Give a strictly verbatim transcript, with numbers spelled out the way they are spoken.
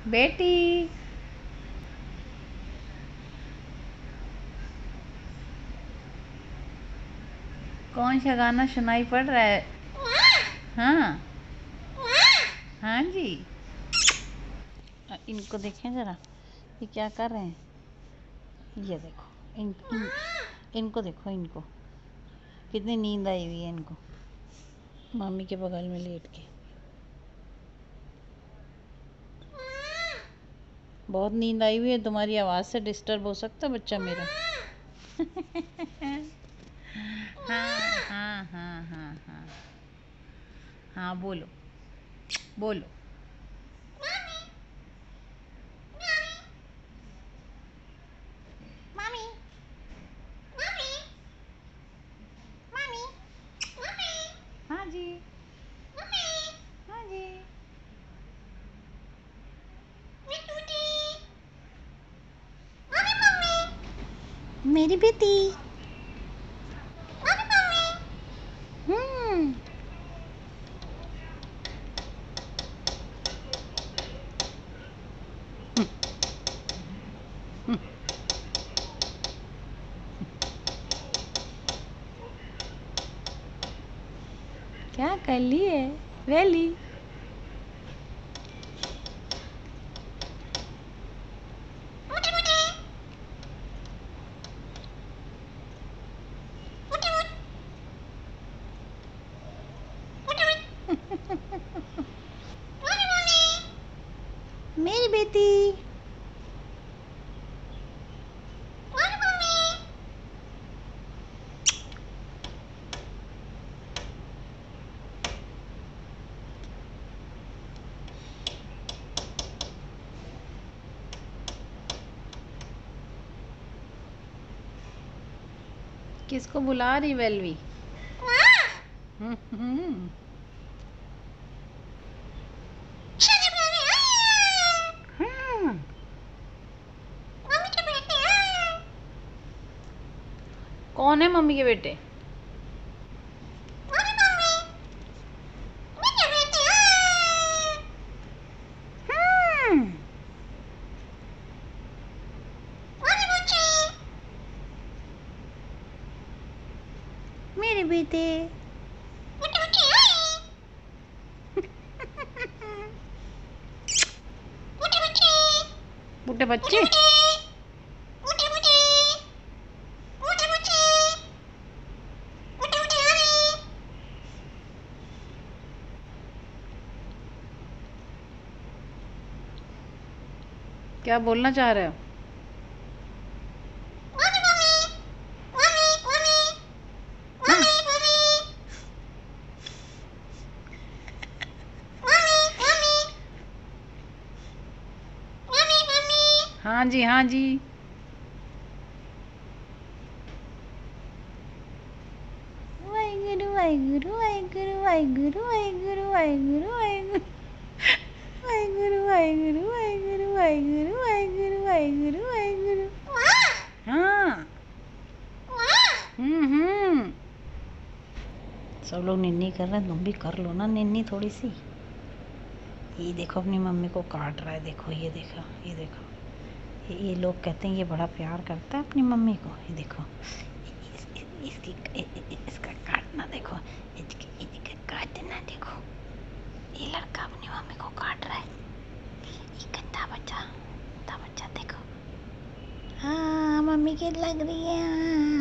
बेटी कौन सा गाना सुनाई पड़ रहा है? हाँ हाँ जी। इनको देखें ज़रा, ये क्या कर रहे हैं? ये देखो इन, इन इनको देखो, इनको कितनी नींद आई हुई है इनको, मम्मी के बगल में लेट के। बहुत नींद आई हुई है, तुम्हारी आवाज़ से डिस्टर्ब हो सकता है बच्चा मेरा। हाँ हाँ हाँ हाँ हाँ हाँ, बोलो बोलो। मामी मामी मामी हाँ जी हाँ जी। मेरी बेटी हम्म क्या कर ली है वेली? मेरी बेटी किसको बुला रही वेलवी? हम्म कौन है मम्मी के बेटे? मेरे बेटे बूढ़े बच्चे। क्या बोलना चाह रहे हो? हाँ जी हाँ जी। वाहिगुरु वाहिगुरु वाहिगुरु वाहिगुरु वाहिगुरु वाहिगुरु वाहिगुरु वाहिगुरु वाहिगुरु वाहिगुरु वाहिगुरु वाहिगुरु वाहिगुरु वाहिगुरु। हाँ हम्म हम्म सब लोग निन्नी कर रहे हैं, तुम भी कर लो ना निन्नी थोड़ी सी। ये देखो अपनी मम्मी को काट रहा है, देखो ये देखो ये देखो। ये, ये लोग कहते हैं ये बड़ा प्यार करता है अपनी मम्मी को। ये देखो इस, इस, इसकी इसका काटना देखो, इसकी इसका काटना देखो। ये लड़का अपनी मम्मी को काट रहा है, ये गंदा बच्चा गंदा बच्चा देखो। हाँ मम्मी की लग रही है।